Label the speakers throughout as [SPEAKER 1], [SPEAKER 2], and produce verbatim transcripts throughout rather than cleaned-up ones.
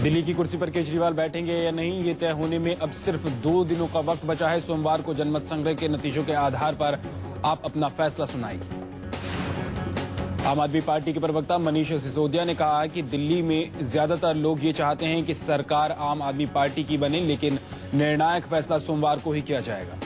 [SPEAKER 1] दिल्ली की कुर्सी पर केजरीवाल बैठेंगे या नहीं, ये तय होने में अब सिर्फ दो दिनों का वक्त बचा है। सोमवार को जनमत संग्रह के नतीजों के आधार पर आप अपना फैसला सुनाएगी। आम आदमी पार्टी के प्रवक्ता मनीष सिसोदिया ने कहा है कि दिल्ली में ज्यादातर लोग ये चाहते हैं कि सरकार आम आदमी पार्टी की बने, लेकिन निर्णायक फैसला सोमवार को ही किया जाएगा।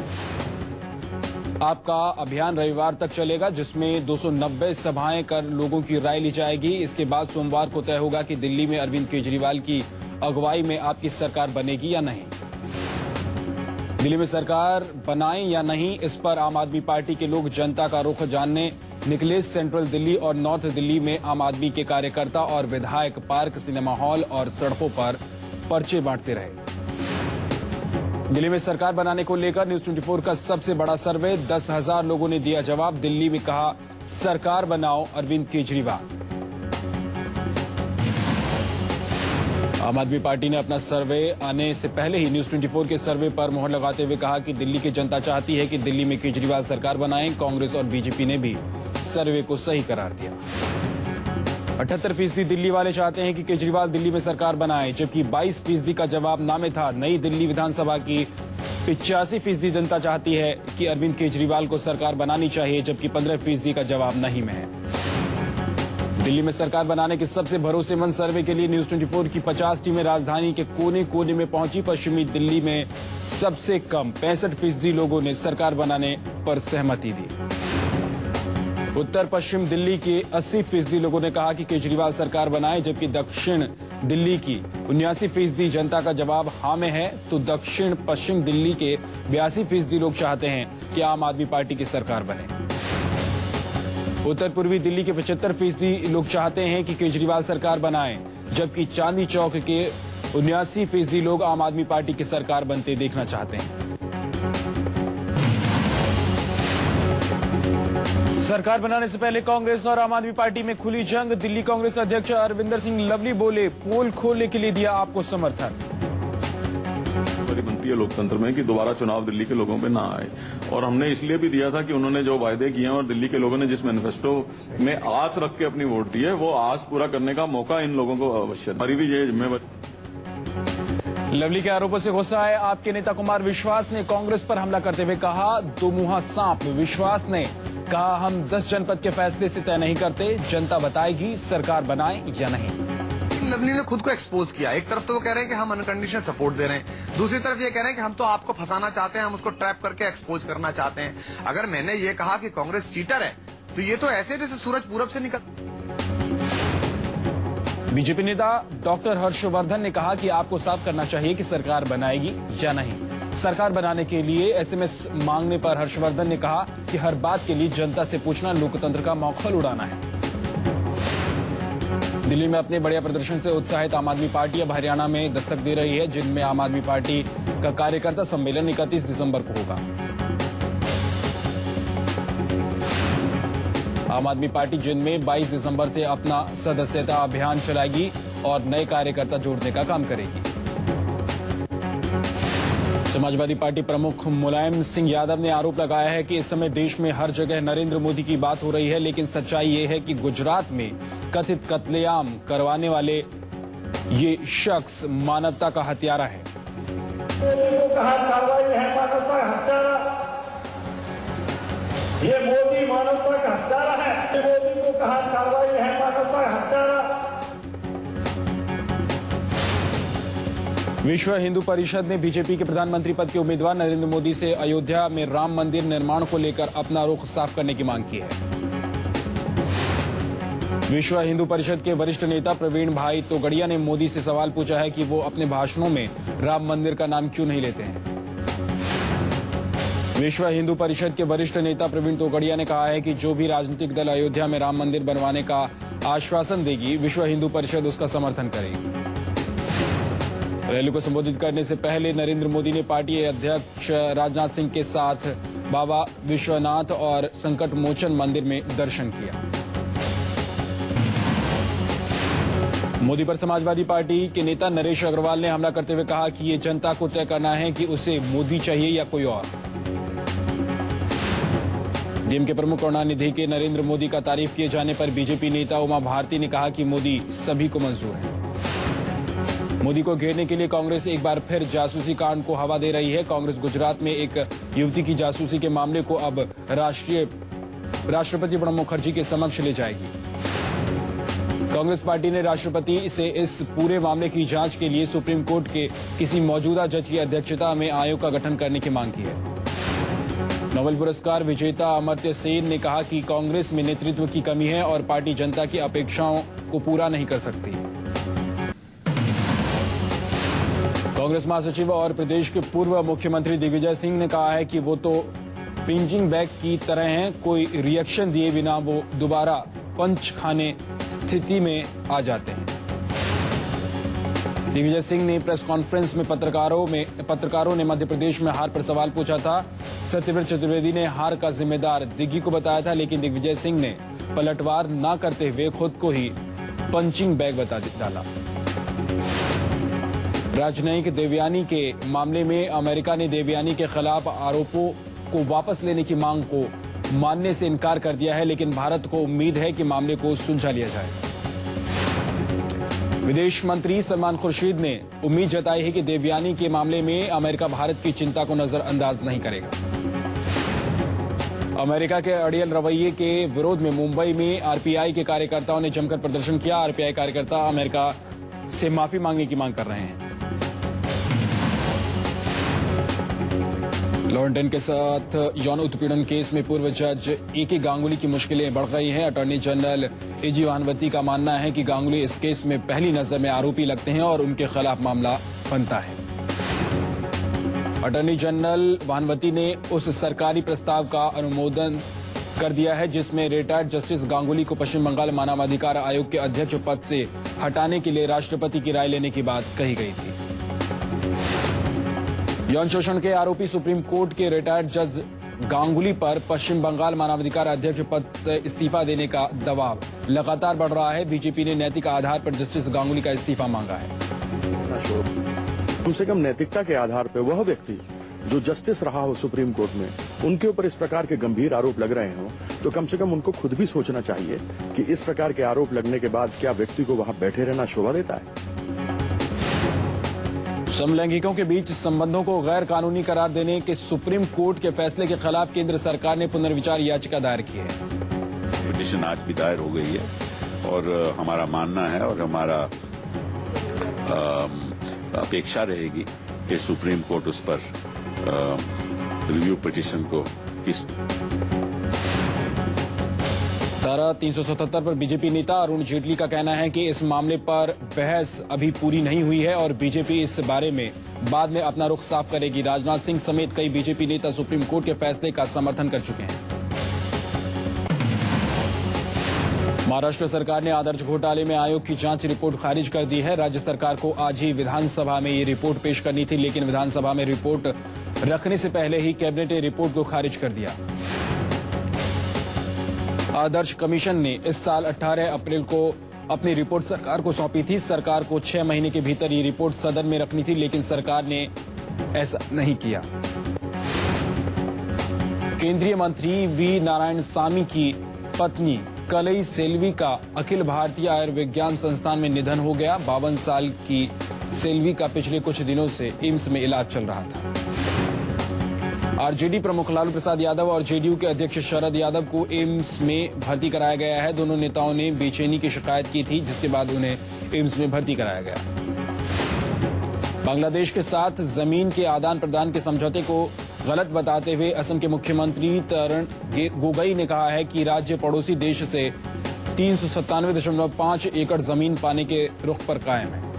[SPEAKER 1] आपका अभियान रविवार तक चलेगा, जिसमें दो सौ नब्बे सभाएं कर लोगों की राय ली जाएगी। इसके बाद सोमवार को तय होगा कि दिल्ली में अरविंद केजरीवाल की अगुवाई में आपकी सरकार बनेगी या नहीं। दिल्ली में सरकार बनाएं या नहीं, इस पर आम आदमी पार्टी के लोग जनता का रुख जानने निकले। सेंट्रल दिल्ली और नॉर्थ दिल्ली में आम आदमी के कार्यकर्ता और विधायक पार्क, सिनेमा हॉल और सड़कों पर पर्चे बांटते रहे। दिल्ली में सरकार बनाने को लेकर न्यूज चौबीस का सबसे बड़ा सर्वे, दस हजार लोगों ने दिया जवाब। दिल्ली में कहा सरकार बनाओ अरविंद केजरीवाल। आम आदमी पार्टी ने अपना सर्वे आने से पहले ही न्यूज चौबीस के सर्वे पर मोहर लगाते हुए कहा कि दिल्ली की जनता चाहती है कि दिल्ली में केजरीवाल सरकार बनाएं। कांग्रेस और बीजेपी ने भी सर्वे को सही करार दिया। अठहत्तर फीसदी दिल्ली वाले चाहते हैं कि केजरीवाल दिल्ली में सरकार बनाए, जबकि बाईस फीसदी का जवाब ना में था। नई दिल्ली विधानसभा की पिचासी फीसदी जनता चाहती है कि अरविंद केजरीवाल को सरकार बनानी चाहिए, जबकि पंद्रह फीसदी का जवाब नहीं में है। दिल्ली में सरकार बनाने के सबसे भरोसेमंद सर्वे के लिए न्यूज चौबीस की पचास टीमें राजधानी के कोने कोने में पहुंची। पश्चिमी दिल्ली में सबसे कम पैंसठ फीसदी लोगों ने सरकार बनाने पर सहमति दी। उत्तर पश्चिम दिल्ली के अस्सी फीसदी लोगों ने कहा कि केजरीवाल सरकार बनाए, जबकि दक्षिण दिल्ली की उन्यासी फीसदी जनता का जवाब हाँ में है, तो दक्षिण पश्चिम दिल्ली के बयासी फीसदी लोग चाहते हैं कि आम आदमी पार्टी की सरकार बने। उत्तर पूर्वी दिल्ली के पचहत्तर फीसदी लोग चाहते हैं कि केजरीवाल सरकार बनाए, जबकि चांदनी चौक के उन्यासी फीसदी लोग आम आदमी पार्टी की सरकार बनते देखना चाहते हैं। सरकार बनाने से पहले कांग्रेस और आम आदमी पार्टी में खुली जंग। दिल्ली कांग्रेस अध्यक्ष अरविंदर सिंह लवली बोले, पोल खोलने के लिए दिया आपको समर्थन।
[SPEAKER 2] बनती है लोकतंत्र में कि दोबारा चुनाव दिल्ली के लोगों पे ना आए, और हमने इसलिए भी दिया था कि उन्होंने जो वायदे किए हैं और दिल्ली के लोगों ने जिस मैनिफेस्टो में आस रख के अपनी वोट दी है, वो आस पूरा करने का मौका इन लोगों को अवश्य। हमारी भी ये जिम्मेवारी।
[SPEAKER 1] लवली के आरोपों से गुस्सा है आपके नेता कुमार विश्वास ने कांग्रेस पर हमला करते हुए कहा, दो मुहा सांप। विश्वास ने कहा, हम दस जनपद के फैसले से तय नहीं करते, जनता बताएगी सरकार बनाए या नहीं।
[SPEAKER 3] लवली ने खुद को एक्सपोज किया। एक तरफ तो वो कह रहे हैं कि हम अनकंडीशनल सपोर्ट दे रहे हैं, दूसरी तरफ ये कह रहे हैं कि हम तो आपको फंसाना चाहते हैं, हम उसको ट्रैप करके एक्सपोज करना चाहते हैं। अगर मैंने ये कहा कि कांग्रेस चीटर है, तो ये तो ऐसे जैसे सूरज पूरब से निकल।
[SPEAKER 1] बीजेपी नेता डॉक्टर हर्षवर्धन ने कहा कि आपको साफ करना चाहिए कि सरकार बनाएगी या नहीं। सरकार बनाने के लिए एसएमएस मांगने पर हर्षवर्धन ने कहा कि हर बात के लिए जनता से पूछना लोकतंत्र का मौखल उड़ाना है। दिल्ली में अपने बढ़िया प्रदर्शन से उत्साहित आम आदमी पार्टी अब हरियाणा में दस्तक दे रही है, जिनमें आम आदमी पार्टी का कार्यकर्ता सम्मेलन इकतीस दिसंबर को होगा। आम आदमी पार्टी जिनमें बाईस दिसंबर से अपना सदस्यता अभियान चलाएगी और नए कार्यकर्ता जोड़ने का काम करेगी। समाजवादी पार्टी प्रमुख मुलायम सिंह यादव ने आरोप लगाया है कि इस समय देश में हर जगह नरेंद्र मोदी की बात हो रही है, लेकिन सच्चाई ये है कि गुजरात में कथित कत्लेआम करवाने वाले ये शख्स मानवता का हत्यारा है। ये मोदी मानवता का हत्यारा है। मोदी को कहा कार्रवाई है मानवता का हत्यारा। विश्व हिंदू परिषद ने बीजेपी के प्रधानमंत्री पद के उम्मीदवार नरेंद्र मोदी से अयोध्या में राम मंदिर निर्माण को लेकर अपना रुख साफ करने की मांग की है। विश्व हिंदू परिषद के वरिष्ठ नेता प्रवीण भाई तोगड़िया ने मोदी से सवाल पूछा है कि वो अपने भाषणों में राम मंदिर का नाम क्यों नहीं लेते हैं। विश्व हिंदू परिषद के वरिष्ठ नेता प्रवीण तोगड़िया ने कहा है कि जो भी राजनीतिक दल अयोध्या में राम मंदिर बनवाने का आश्वासन देगी, विश्व हिंदू परिषद उसका समर्थन करेगी। रैली को संबोधित करने से पहले नरेंद्र मोदी ने पार्टी अध्यक्ष राजनाथ सिंह के साथ बाबा विश्वनाथ और संकट मोचन मंदिर में दर्शन किया। मोदी पर समाजवादी पार्टी के नेता नरेश अग्रवाल ने हमला करते हुए कहा कि ये जनता को तय करना है कि उसे मोदी चाहिए या कोई और। डीएमके प्रमुख करुणानिधि के नरेंद्र मोदी का तारीफ किए जाने पर बीजेपी नेता उमा भारती ने कहा कि मोदी सभी को मंजूर है। मोदी को घेरने के लिए कांग्रेस एक बार फिर जासूसी कांड को हवा दे रही है। कांग्रेस गुजरात में एक युवती की जासूसी के मामले को अब राष्ट्रीय राष्ट्रपति प्रणब मुखर्जी के समक्ष ले जाएगी। कांग्रेस पार्टी ने राष्ट्रपति से इस पूरे मामले की जांच के लिए सुप्रीम कोर्ट के किसी मौजूदा जज की अध्यक्षता में आयोग का गठन करने की मांग की है। नोबेल पुरस्कार विजेता अमर्त्य सेन ने कहा कि कांग्रेस में नेतृत्व की कमी है और पार्टी जनता की अपेक्षाओं को पूरा नहीं कर सकती। कांग्रेस महासचिव और प्रदेश के पूर्व मुख्यमंत्री दिग्विजय सिंह ने कहा है कि वो तो पिंचिंग बैग की तरह हैं, कोई रिएक्शन दिए बिना वो दोबारा पंच खाने स्थिति में आ जाते हैं। दिग्विजय सिंह ने प्रेस कॉन्फ्रेंस में पत्रकारों में पत्रकारों ने मध्य प्रदेश में हार पर सवाल पूछा था। सत्यव्रत चतुर्वेदी ने हार का जिम्मेदार दिग्गी को बताया था, लेकिन दिग्विजय सिंह ने पलटवार न करते हुए खुद को ही पंचिंग बैग बता डाला। राजनयिक देवयानी के मामले में अमेरिका ने देवयानी के खिलाफ आरोपों को वापस लेने की मांग को मानने से इनकार कर दिया है, लेकिन भारत को उम्मीद है कि मामले को सुलझा लिया जाए। विदेश मंत्री सलमान खुर्शीद ने उम्मीद जताई है कि देवयानी के मामले में अमेरिका भारत की चिंता को नजरअंदाज नहीं करेगा। अमेरिका के अड़ियल रवैये के विरोध में मुंबई में आरपीआई के कार्यकर्ताओं ने जमकर प्रदर्शन किया। आरपीआई कार्यकर्ता अमेरिका से माफी मांगने की मांग कर रहे हैं। लॉरेंटन के साथ यौन उत्पीड़न केस में पूर्व जज ए के गांगुली की मुश्किलें बढ़ गई हैं। अटॉर्नी जनरल एजी भानवती का मानना है कि गांगुली इस केस में पहली नजर में आरोपी लगते हैं और उनके खिलाफ मामला बनता है। अटॉर्नी जनरल भानवती ने उस सरकारी प्रस्ताव का अनुमोदन कर दिया है जिसमें रिटायर्ड जस्टिस गांगुली को पश्चिम बंगाल मानवाधिकार आयोग के अध्यक्ष पद से हटाने के लिए राष्ट्रपति की राय लेने की बात कही गई थी। यौन शोषण के आरोपी सुप्रीम कोर्ट के रिटायर्ड जज गांगुली पर पश्चिम बंगाल मानवाधिकार अध्यक्ष पद से इस्तीफा देने का दबाव लगातार बढ़ रहा है। बीजेपी ने नैतिक आधार पर जस्टिस गांगुली का इस्तीफा मांगा है।
[SPEAKER 4] कम से कम नैतिकता के आधार पर वह व्यक्ति जो जस्टिस रहा हो सुप्रीम कोर्ट में, उनके ऊपर इस प्रकार के गंभीर आरोप लग रहे हो तो कम से कम उनको खुद भी सोचना चाहिए कि इस प्रकार के आरोप लगने के बाद क्या व्यक्ति को वहां बैठे रहना शोभा देता है।
[SPEAKER 1] समलैंगिकों के बीच संबंधों को गैर कानूनी करार देने के सुप्रीम कोर्ट के फैसले के खिलाफ केंद्र सरकार ने पुनर्विचार याचिका दायर की है।
[SPEAKER 5] पिटीशन आज भी दायर हो गई है और हमारा मानना है और हमारा अपेक्षा रहेगी कि सुप्रीम कोर्ट उस पर रिव्यू पिटीशन को किस
[SPEAKER 1] धारा तीन सौ सतहत्तर पर बीजेपी नेता अरुण जेटली का कहना है कि इस मामले पर बहस अभी पूरी नहीं हुई है और बीजेपी इस बारे में बाद में अपना रुख साफ करेगी। राजनाथ सिंह समेत कई बीजेपी नेता सुप्रीम कोर्ट के फैसले का समर्थन कर चुके हैं। महाराष्ट्र सरकार ने आदर्श घोटाले में आयोग की जांच रिपोर्ट खारिज कर दी है। राज्य सरकार को आज ही विधानसभा में ये रिपोर्ट पेश करनी थी, लेकिन विधानसभा में रिपोर्ट रखने से पहले ही कैबिनेट ने रिपोर्ट को खारिज कर दिया। आदर्श कमीशन ने इस साल अठारह अप्रैल को अपनी रिपोर्ट सरकार को सौंपी थी। सरकार को छह महीने के भीतर ये रिपोर्ट सदन में रखनी थी, लेकिन सरकार ने ऐसा नहीं किया। केंद्रीय मंत्री वी नारायणसामी की पत्नी कलई सेल्वी का अखिल भारतीय आयुर्विज्ञान संस्थान में निधन हो गया। बावन साल की सेल्वी का पिछले कुछ दिनों से एम्स में इलाज चल रहा था। आरजेडी प्रमुख लालू प्रसाद यादव और जेडीयू के अध्यक्ष शरद यादव को एम्स में भर्ती कराया गया है। दोनों नेताओं ने बेचैनी की शिकायत की थी, जिसके बाद उन्हें एम्स में भर्ती कराया गया। बांग्लादेश के साथ जमीन के आदान प्रदान के समझौते को गलत बताते हुए असम के मुख्यमंत्री तरण गोगोई ने कहा है कि राज्य पड़ोसी देश से तीन सौ सत्तानवे दशमलव पांच एकड़ जमीन पाने के रुख पर कायम है।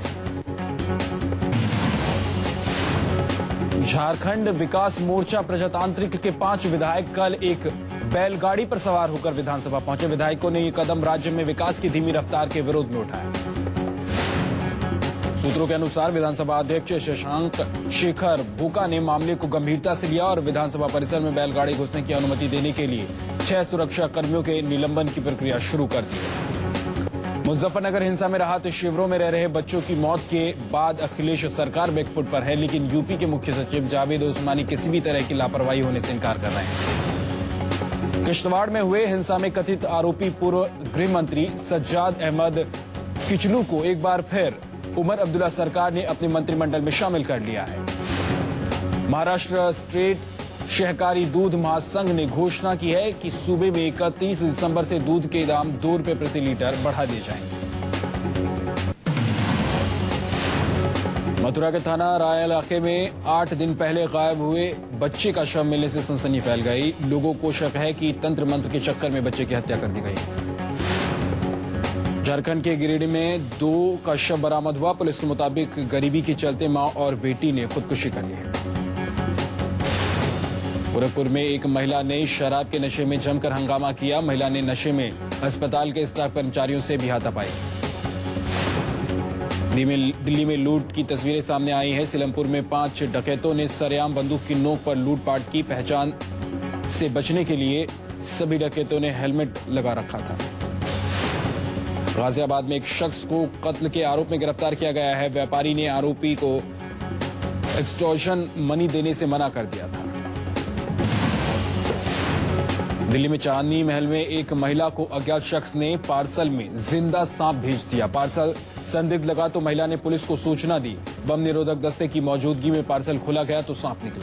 [SPEAKER 1] झारखंड विकास मोर्चा प्रजातांत्रिक के पांच विधायक कल एक बैलगाड़ी पर सवार होकर विधानसभा पहुंचे। विधायकों ने ये कदम राज्य में विकास की धीमी रफ्तार के विरोध में उठाया। सूत्रों के अनुसार विधानसभा अध्यक्ष शशांक शेखर भूका ने मामले को गंभीरता से लिया और विधानसभा परिसर में बैलगाड़ी घुसने की अनुमति देने के लिए छह सुरक्षा कर्मियों के निलंबन की प्रक्रिया शुरू कर दी। मुजफ्फरनगर हिंसा में राहत शिविरों में रह रहे बच्चों की मौत के बाद अखिलेश सरकार बैकफुट पर है, लेकिन यूपी के मुख्य सचिव जावेद उस्मानी किसी भी तरह की लापरवाही होने से इनकार कर रहे हैं। किश्तवाड़ में हुए हिंसा में कथित आरोपी पूर्व गृह मंत्री सज्जाद अहमद किचलू को एक बार फिर उमर अब्दुल्ला सरकार ने अपने मंत्रिमंडल में शामिल कर लिया है। महाराष्ट्र स्टेट सहकारी दूध महासंघ ने घोषणा की है कि सूबे में इकतीस दिसंबर से दूध के दाम दो रुपए प्रति लीटर बढ़ा दिए जाएंगे। मथुरा के थाना राय इलाके में आठ दिन पहले गायब हुए बच्चे का शव मिलने से सनसनी फैल गई। लोगों को शक है कि तंत्र मंत्र के चक्कर में बच्चे की हत्या कर दी गई। झारखंड के गिरिडीह में दो का शव बरामद हुआ। पुलिस के मुताबिक गरीबी के चलते मां और बेटी ने खुदकुशी कर ली है। गोरखपुर में एक महिला ने शराब के नशे में जमकर हंगामा किया। महिला ने नशे में अस्पताल के स्टाफ कर्मचारियों से भी हाथापाई। दिल्ली में लूट की तस्वीरें सामने आई हैं। सीलमपुर में पांच डकैतों ने सरेआम बंदूक की नोक पर लूटपाट की। पहचान से बचने के लिए सभी डकैतों ने हेलमेट लगा रखा था। गाजियाबाद में एक शख्स को कत्ल के आरोप में गिरफ्तार किया गया है। व्यापारी ने आरोपी को एक्सटॉर्शन मनी देने से मना कर दिया था। दिल्ली में चांदनी महल में एक महिला को अज्ञात शख्स ने पार्सल में जिंदा सांप भेज दिया। पार्सल संदिग्ध लगा तो महिला ने पुलिस को सूचना दी। बम निरोधक दस्ते की मौजूदगी में पार्सल खोला गया तो सांप निकला।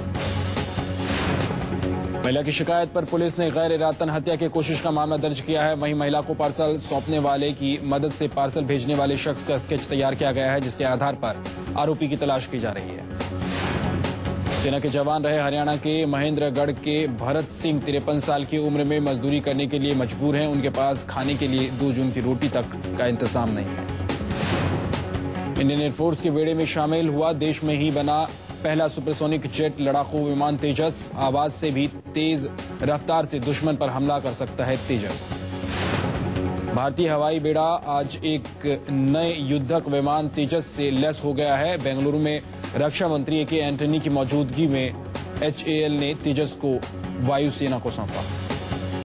[SPEAKER 1] महिला की शिकायत पर पुलिस ने गैर इरादतन हत्या की कोशिश का मामला दर्ज किया है। वहीं महिला को पार्सल सौंपने वाले की मदद से पार्सल भेजने वाले शख्स का स्केच तैयार किया गया है, जिसके आधार पर आरोपी की तलाश की जा रही है। सेना के जवान रहे हरियाणा के महेंद्रगढ़ के भरत सिंह तिरपन साल की उम्र में मजदूरी करने के लिए मजबूर हैं। उनके पास खाने के लिए दो जून की रोटी तक का इंतजाम नहीं है। इंडियन एयरफोर्स के बेड़े में शामिल हुआ देश में ही बना पहला सुपरसोनिक जेट लड़ाकू विमान तेजस। आवाज से भी तेज रफ्तार से दुश्मन पर हमला कर सकता है तेजस। भारतीय हवाई बेड़ा आज एक नए युद्धक विमान तेजस से लैस हो गया है। बेंगलुरु में रक्षा मंत्री ए के एंटनी की मौजूदगी में एच ए एल ने तेजस को वायुसेना को सौंपा।